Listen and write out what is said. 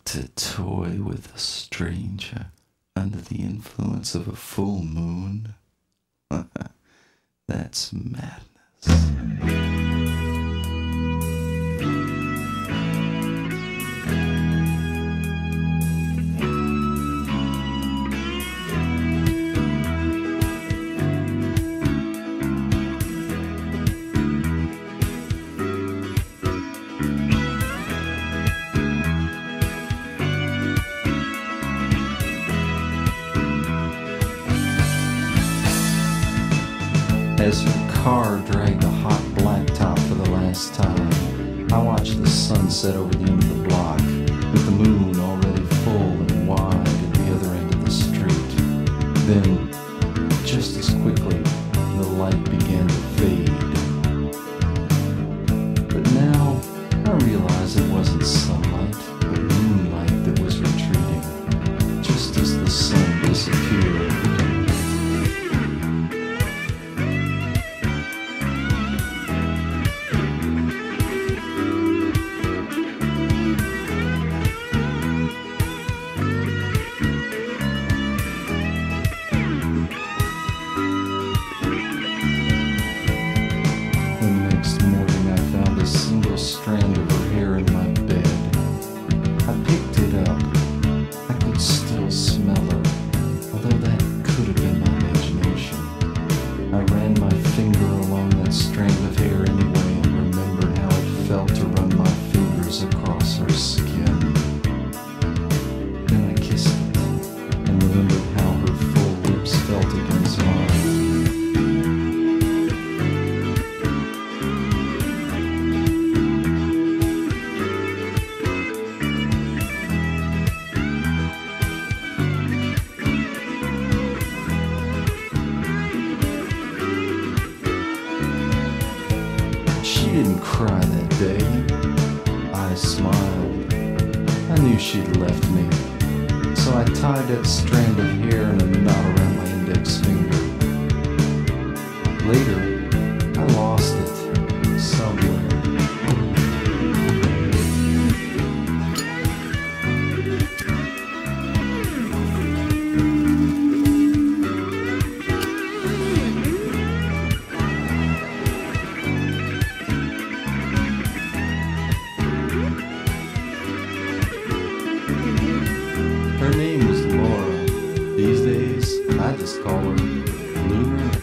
to toy with a stranger under the influence of a full moon? That's madness. As her car dragged the hot blacktop for the last time, I watched the sunset over the end of the block, with the moon already full and wide at the other end of the street. Then, just as quickly, the light began to fade. But now, I realized it wasn't sunlight, but moonlight that was retreating, just as the sun disappeared. A single strand of her hair in my bed. I picked it up. I could still smell her, although that could have been my imagination. I ran my finger along that strand of hair anyway and remembered how it felt to run my fingers across her skin. Then I kissed it and remembered how her full lips felt against mine. She didn't cry that day. I smiled. I knew she'd left me, so I tied that strand of hair in a knot around my index finger. Later, I lost it somewhere. Her name was Laura. These days, I just call her Lunar